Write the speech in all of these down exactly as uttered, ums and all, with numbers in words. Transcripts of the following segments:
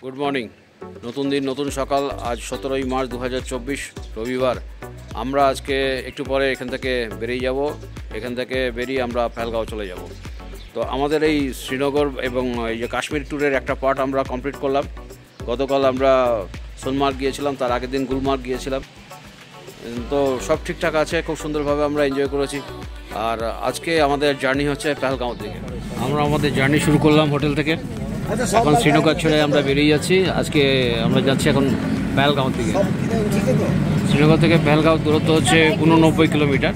Good morning. নতুন দিন নতুন সকাল। আজ সতেরোই মার্চ দু হাজার চব্বিশ রবিবার। আমরা আজকে একটু পরে এখান থেকে বেরিয়ে যাব। এখান থেকে বেরিয়ে আমরা পাহালগাঁও চলে যাব। তো আমাদের এই শ্রীনগর এবং এই যে কাশ্মীর ট্যুরের একটা পার্ট আমরা কমপ্লিট করলাম। গতকাল আমরা সোনমার্গ গিয়েছিলাম, তার আগের দিন গুলমার্গ গিয়েছিলাম। তো সব ঠিকঠাক আছে, খুব সুন্দরভাবে আমরা এনজয় করেছি। আর আজকে আমাদের জার্নি হচ্ছে পাহালগাঁও থেকে। আমরা আমাদের জার্নি শুরু করলাম হোটেল থেকে। এখন শ্রীনগর ছেড়ে আমরা বেরিয়ে যাচ্ছি। আজকে আমরা যাচ্ছি এখন পাহালগাঁও থেকে। শ্রীনগর থেকে পাহালগাঁও দূরত্ব হচ্ছে উননব্বই কিলোমিটার।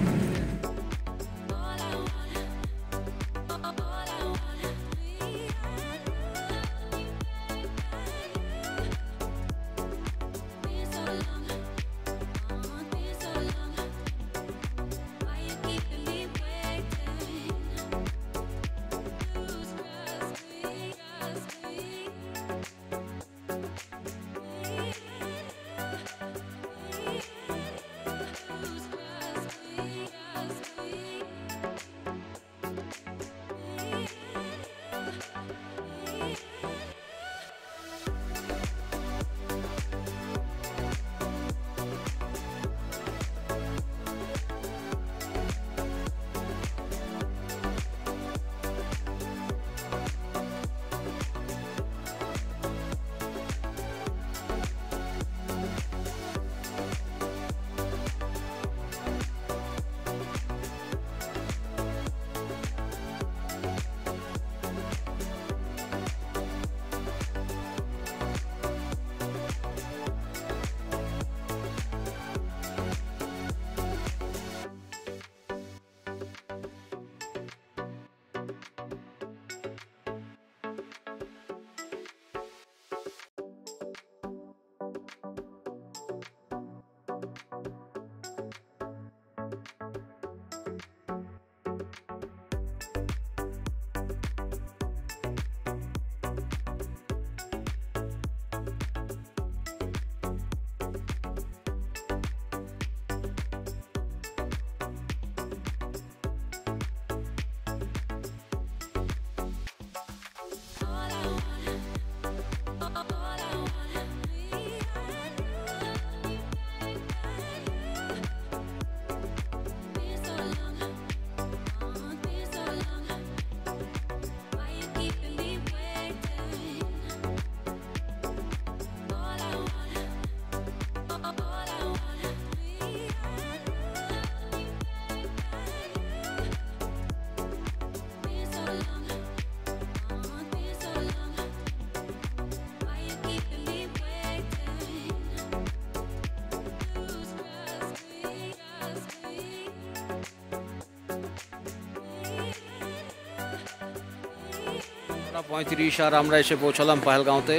পঁয়ত্রিশ আর আমরা এসে পৌঁছালাম পাহালগাঁওতে।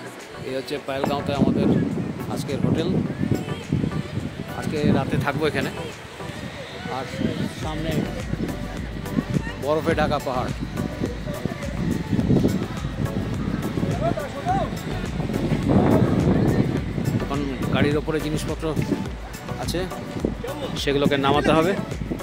এই হচ্ছে পাহালগাঁওতে আমাদের আজকের হোটেল। আজকে রাতে থাকবো এখানে। আর সামনে বরফে ঢাকা পাহাড়। এখন গাড়ির ওপরে জিনিসপত্র আছে, সেগুলোকে নামাতে হবে।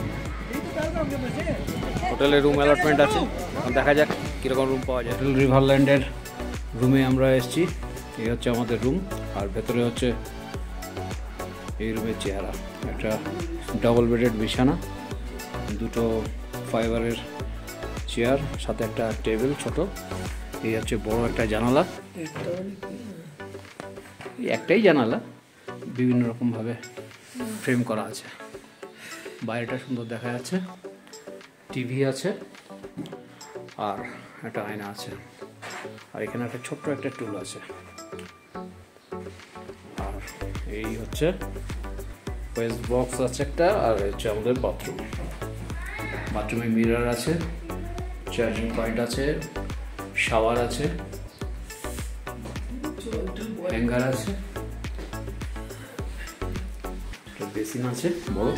হোটেলে রুম অ্যালটমেন্ট আছে, দেখা যাক কীরকম রুম পাওয়া যায়। হোটেল রিভারল্যান্ডের রুমে আমরা এসেছি। এই হচ্ছে আমাদের রুম। আর ভেতরে হচ্ছে এই রুমের চেহারা। একটা ডাবল বেডেড বিছানা, দুটো ফাইবারের চেয়ার, সাথে একটা টেবিল ছোট। এই হচ্ছে বড় একটা জানালা। একটাই জানালা, বিভিন্ন রকমভাবে ফ্রেম করা আছে। বাইরেটা সুন্দর দেখা যাচ্ছে। টিভি আছে আর একটা আয়না আছে। আর এখানে একটা ছোট্ট একটা টুল আছে। আর এই হচ্ছে ওয়েস্ট বক্স আছে একটা। আর হচ্ছে আমাদের বাথরুম। বাথরুমে মিরর আছে, চার্জিং পয়েন্ট আছে, শাওয়ার আছে, হ্যাঙ্গার আছে, বেসিন আছে বড়।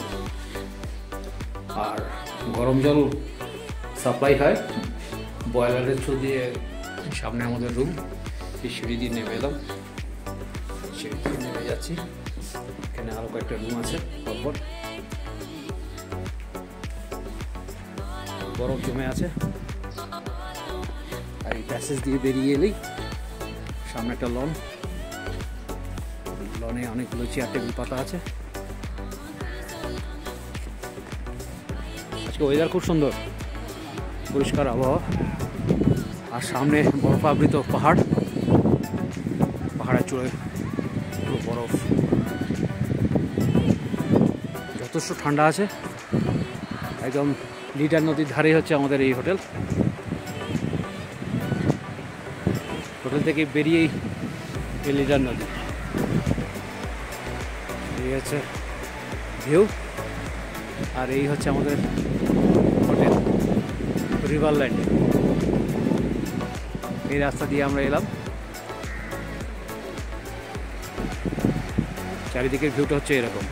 আর গরম জল সাপ্লাই হয় বয়লারের থ্রু দিয়ে। সামনে আমাদের রুম। এই সিঁড়ি দিয়ে নেমে এলাম, সিঁড়ি দিয়ে নেমে যাচ্ছি। এখানে আরও কয়েকটা রুম আছে পরপর। বরফ জমে আছে। আর এই প্যাসেজ দিয়ে বেরিয়ে এলেই সামনে একটা লন, লনে অনেকগুলো চেয়ার টেবিল পাতা আছে। আজকে ওয়েদার খুব সুন্দর, পরিষ্কার আবহাওয়া, আর সামনে বরফাবৃত পাহাড়, পাহাড়ের চূড়ায় পুরো বরফ, যথেষ্ট ঠান্ডা আছে। একদম লিডার নদীর ধারেই হচ্ছে আমাদের এই হোটেল। হোটেল থেকে বেরিয়েই এই লিডার নদী, এই হচ্ছে ভিউ, আর এই হচ্ছে আমাদের হোটেল রিভারল্যান্ড। এই রাস্তা দিয়ে আমরা এলাম। চারিদিকের ভিউটা হচ্ছে এরকম।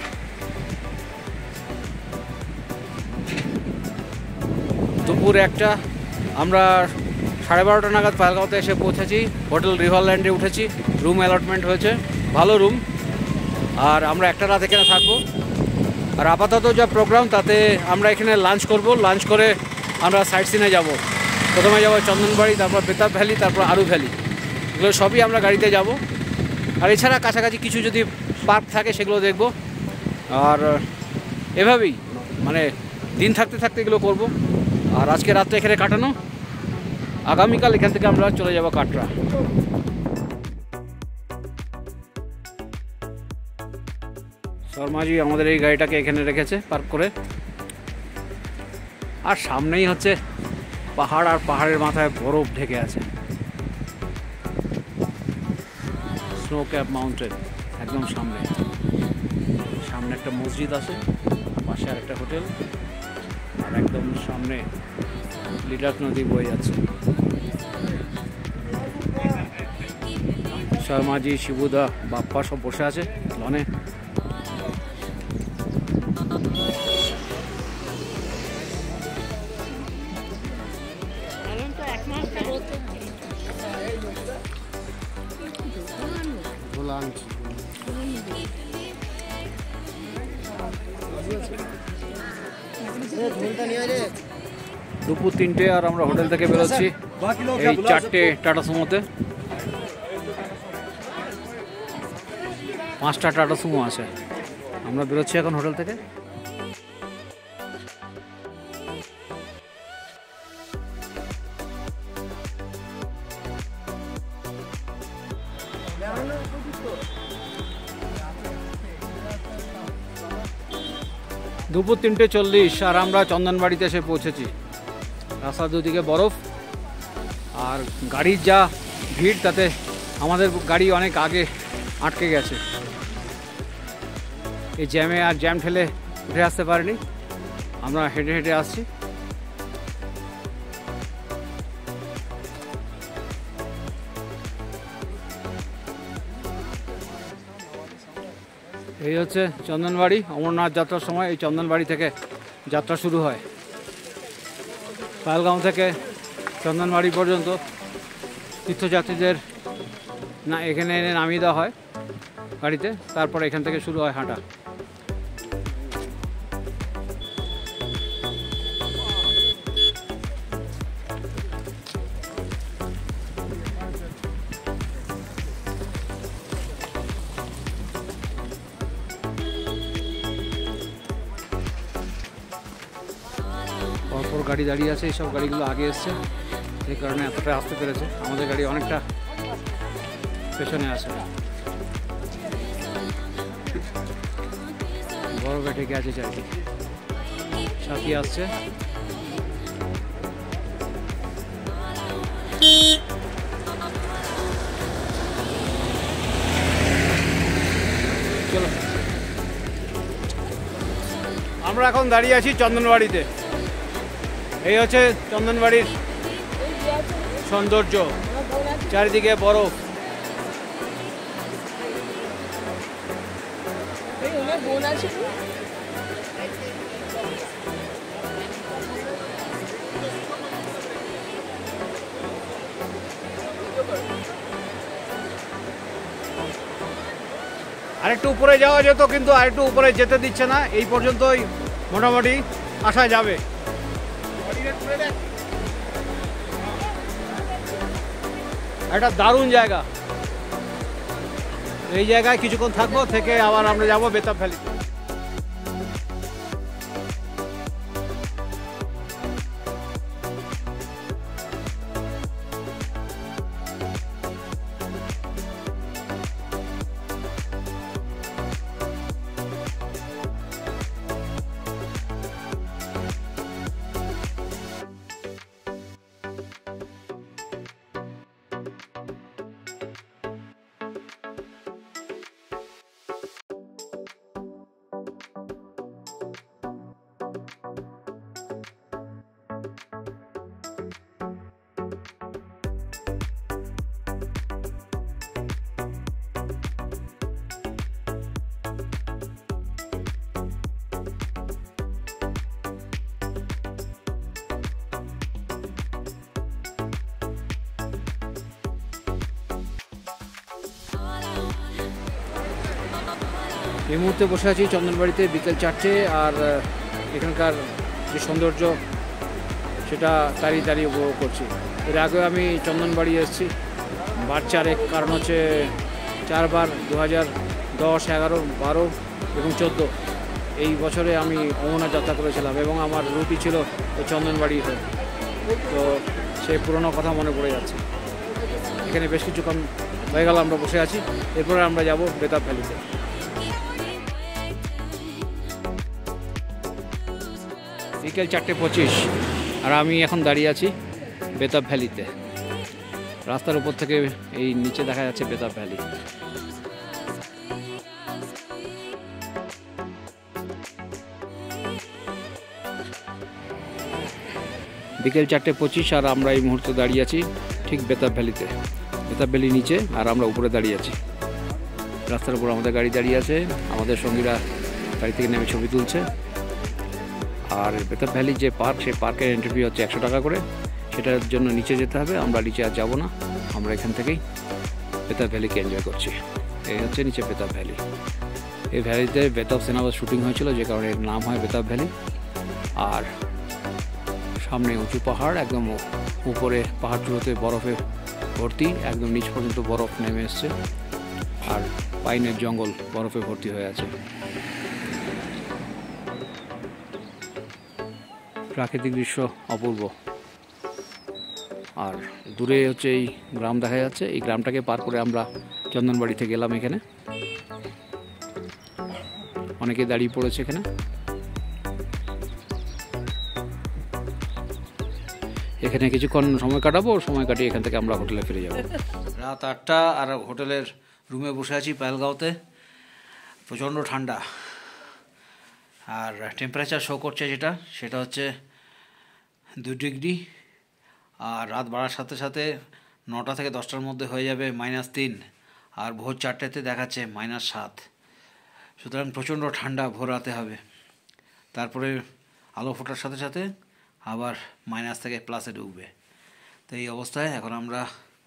দুপুর একটা, আমরা সাড়ে বারোটা নাগাদ পাহালগাঁওতে এসে পৌঁছেছি। হোটেল রিভারল্যান্ডে উঠেছি, রুম অ্যালটমেন্ট হয়েছে, ভালো রুম, আর আমরা একটা রাত এখানে থাকবো। আর আপাতত যা প্রোগ্রাম, তাতে আমরা এখানে লাঞ্চ করব। লাঞ্চ করে আমরা সাইট সিনে যাব। প্রথমে যাব চন্দনবাড়ি, তারপর বেতাব ভ্যালি, তারপর আরু ভ্যালি। এগুলো সবই আমরা গাড়িতে যাব। আর এছাড়া কাছাকাছি কিছু যদি পার্ক থাকে সেগুলো দেখব। আর এভাবেই মানে দিন থাকতে থাকতে এগুলো করব। আর আজকে রাত্রে এখানে কাটানো, আগামীকাল এখান থেকে আমরা চলে যাব কাটরা। শর্মাজি আমাদের এই গাড়িটাকে এখানে রেখেছে পার্ক করে। আর সামনেই হচ্ছে পাহাড়, আর পাহাড়ের মাথায় বরফ ঢেকে আছে, স্নো ক্যাপ মাউন্টেন একদম সামনে। সামনে একটা মসজিদ আছে, পাশে আর একটা হোটেল, আর একদম সামনে লিডার নদী বয়ে যাচ্ছে। শর্মাজি, শিবুদা, বাপ্পা সব বসে আছে লনে। দুপুর তিনটে, আর আমরা হোটেল থেকে বেরোচ্ছি এই চারটে টাটা সুমোতে। পাঁচটা টাটা সুমো আছে। আমরা বেরোচ্ছি এখন হোটেল থেকে। দুপুর তিনটে চল্লিশ, আর আমরা চন্দনবাড়িতে এসে পৌঁছেছি। রাস্তার দুদিকে বরফ, আর গাড়ির যা ভিড়, তাতে আমাদের গাড়ি অনেক আগে আটকে গেছে। এই জ্যামে আর জ্যাম ঠেলে উঠে আসতে পারিনি, আমরা হেঁটে হেঁটে আসছি। এই হচ্ছে চন্দনবাড়ি। অমরনাথ যাত্রার সময় এই চন্দনবাড়ি থেকে যাত্রা শুরু হয়। পাহালগাঁও থেকে চন্দনবাড়ি পর্যন্ত তীর্থযাত্রীদের না এখানে এনে নামিয়ে দেওয়া হয় গাড়িতে, তারপর এখান থেকে শুরু হয় হাঁটা। পরপর গাড়ি দাঁড়িয়ে আছে, এইসব গাড়িগুলো আগে এসছে, এই কারণে এতটা আসতে পেরেছে। আমাদের গাড়ি অনেকটা পেছনে আছে, বরফে ঢেকে আছে চারিদিকে। সাথী আসছে, চলো। আমরা এখন দাঁড়িয়ে আছি চন্দনবাড়িতে। এই হচ্ছে চন্দনবাড়ির সৌন্দর্য, চারিদিকে বরফ। আরেকটু উপরে যাওয়া যেত, কিন্তু আরেকটু উপরে যেতে দিচ্ছে না। এই পর্যন্তই মোটামুটি আসা যাবে। একটা দারুণ জায়গা। এই জায়গায় কিছুক্ষণ থাকবো, থেকে আবার আমরা যাবো বেতাব ভ্যালিতে। এই মুহূর্তে বসে আছি চন্দনবাড়িতে বিকেল চারটে, আর এখানকার যে সৌন্দর্য সেটা তাড়িয়ে তাড়িয়ে উপভোগ করছি। এর আগে আমি চন্দনবাড়ি এসেছি বার চারেক, কারণ হচ্ছে চারবার দু হাজার দশ এগারো বারো এবং চোদ্দো এই বছরে আমি অমরনাথ যাত্রা করেছিলাম এবং আমার রুটি ছিল ওই চন্দনবাড়ি হয়ে। তো সেই পুরনো কথা মনে পড়ে যাচ্ছে। এখানে বেশ কিছুক্ষণ হয়ে গেল আমরা বসে আছি, এরপরে আমরা যাব বেতাব ভ্যালিতে। বিকেল চারটে পঁচিশ, আর আমি এখন দাঁড়িয়ে আছি বেতাব ভ্যালিতে। রাস্তার উপর থেকে এই নিচে দেখা যাচ্ছে বেতাব ভ্যালি। বিকেল চারটে পঁচিশ, আর আমরা এই মুহূর্তে দাঁড়িয়ে আছি ঠিক বেতাব ভ্যালিতে। বেতাব ভ্যালি নিচে, আর আমরা উপরে দাঁড়িয়ে আছি। রাস্তার উপর আমাদের গাড়ি দাঁড়িয়ে আছে, আমাদের সঙ্গীরা গাড়ি থেকে নেমে ছবি তুলছে। আর বেতাব ভ্যালি যে পার্ক, সেই পার্কের এন্ট্রি ফি হচ্ছে একশো টাকা করে। সেটার জন্য নিচে যেতে হবে, আমরা নিচে আর যাবো না, আমরা এখান থেকেই বেতাব ভ্যালিকে এনজয় করছি। এই হচ্ছে নিচে বেতাব ভ্যালি। এই ভ্যালিতে বেতাব সিনেমার শুটিং হয়েছিল, যে কারণে এর নাম হয় বেতাব ভ্যালি। আর সামনে উঁচু পাহাড়, একদম উপরে পাহাড়গুলোতে বরফে ভর্তি, একদম নিচ পর্যন্ত বরফ নেমে এসছে, আর পাইনের জঙ্গল বরফে ভর্তি হয়ে আছে। প্রাকৃতিক দৃশ্য অপূর্ব। আর দূরে হচ্ছে এই গ্রাম দেখা যাচ্ছে। এই গ্রামটাকে পার করে আমরা চন্দনবাড়িতে গেলাম। এখানে অনেকে দাঁড়িয়ে পড়েছে। এখানে এখানে কিছুক্ষণ সময় কাটাবো, সময় কাটিয়ে এখান থেকে আমরা হোটেলে ফিরে যাব। রাত আটটা, আর হোটেলের রুমে বসে আছি পাহেলগাঁওতে। প্রচণ্ড ঠান্ডা, আর টেম্পারেচার শো করছে যেটা সেটা হচ্ছে দুই ডিগ্রি। আর রাত বাড়ার সাথে সাথে নটা থেকে দশটার মধ্যে হয়ে যাবে মাইনাস তিন, আর ভোর চারটেতে দেখাচ্ছে মাইনাস সাত। সুতরাং প্রচণ্ড ঠান্ডা ভোর রাতে হবে। তারপরে আলো ফোটার সাথে সাথে আবার মাইনাস থেকে প্লাসে ঢুকবে। তো এই অবস্থায় এখন আমরা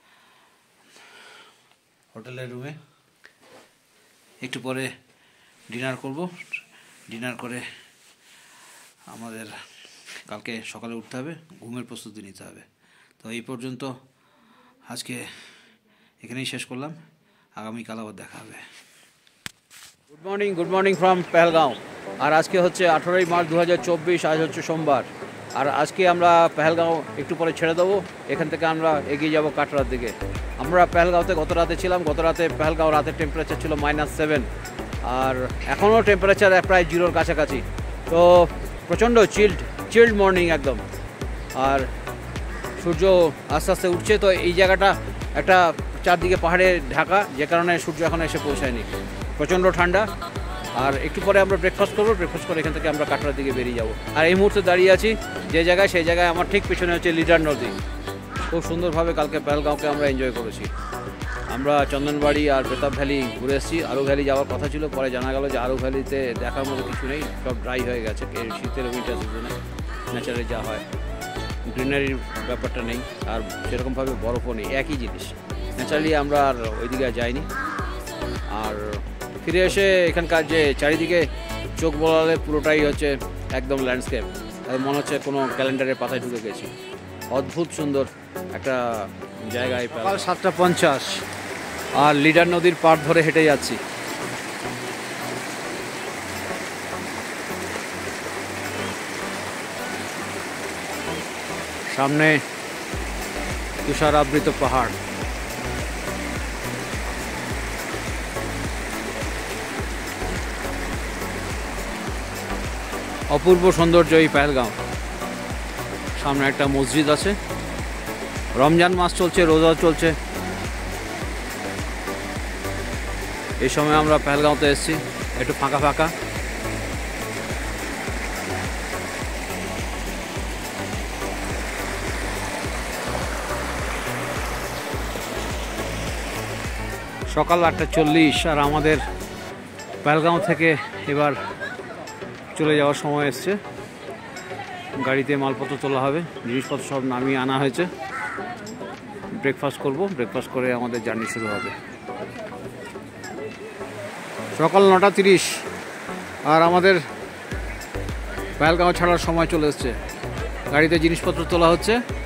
হোটেলের রুমে একটু পরে ডিনার করব। ডিনার করে আমাদের কালকে সকালে উঠতে হবে, ঘুমের প্রস্তুতি নিতে হবে। তো এই পর্যন্ত আজকে এখানেই শেষ করলাম, আগামীকাল আবার দেখা হবে। Good morning, good morning from Pahalgam. আর আজকে হচ্ছে আঠেরোই মার্চ দু হাজার চব্বিশ, আজ হচ্ছে সোমবার। আর আজকে আমরা পেহেলগাঁও একটু পরে ছেড়ে দেবো। এখান থেকে আমরা এগিয়ে যাব কাটরার দিকে। আমরা পেহেলগাঁওতে গত রাতে ছিলাম। গত রাতে পেহেলগাঁও রাতের টেম্পারেচার ছিল মাইনাস সেভেন, আর এখনও টেম্পারেচার প্রায় জিরোর কাছাকাছি। তো প্রচণ্ড চিল্ড চিল্ড মর্নিং একদম। আর সূর্য আস্তে আস্তে উঠছে। তো এই জায়গাটা একটা চারদিকে পাহাড়ে ঢাকা, যে কারণে সূর্য এখন এসে পৌঁছায়নি। প্রচণ্ড ঠান্ডা। আর একটু পরে আমরা ব্রেকফাস্ট করবো। ব্রেকফাস্ট করে এখান থেকে আমরা কাটরার দিকে বেরিয়ে যাব। আর এই মুহূর্তে দাঁড়িয়ে আছি যে জায়গায়, সেই জায়গায় আমার ঠিক পিছনে হচ্ছে লিডার নদী। খুব সুন্দরভাবে কালকে পেহেলগাঁওকে আমরা এনজয় করেছি। আমরা চন্দনবাড়ি আর বেতাব ভ্যালি ঘুরে এসেছি। আরও ভ্যালি যাওয়ার কথা ছিল, পরে জানা গেল যে আরও ভ্যালিতে দেখার মতো কিছু নেই, সব ড্রাই হয়ে গেছে। শীতের উইন্টার সিজনে ন্যাচারালি যা হয়, গ্রিনারির ব্যাপারটা নেই, আর সেরকমভাবে বরফও নেই, একই জিনিস। ন্যাচারালি আমরা আর ওইদিকে যাইনি। আর ফিরে এসে এখানকার যে চারিদিকে চোখ বলালে পুরোটাই হচ্ছে একদম ল্যান্ডস্কেপ। মনে হচ্ছে কোনো ক্যালেন্ডারের পাতায় ঢুকে গেছি। অদ্ভুত সুন্দর একটা জায়গায়। সকাল সাতটা পঞ্চাশ, আর লিডার নদীর পাড় ধরে হেঁটে যাচ্ছি। সামনে তুষার আবৃত পাহাড়। অপূর্ব সৌন্দর্য এই পাহালগাঁও। সামনে একটা মসজিদ আছে, রমজান মাস চলছে, রোজা চলছে। এই সময় আমরা পাহালগাঁওতে এসেছি, একটু ফাঁকা ফাঁকা। সকাল আটটা চল্লিশ, আর আমাদের পাহালগাঁও থেকে এবার চলে যাওয়ার সময় এসছে। গাড়িতে মালপত্র তোলা হবে, জিনিসপত্র সব নামিয়ে আনা হয়েছে। ব্রেকফাস্ট করব, ব্রেকফাস্ট করে আমাদের জার্নি শুরু হবে। সকাল নটা তিরিশ, আর আমাদের পাহালগাঁও ছাড়ার সময় চলে এসছে। গাড়িতে জিনিসপত্র তোলা হচ্ছে।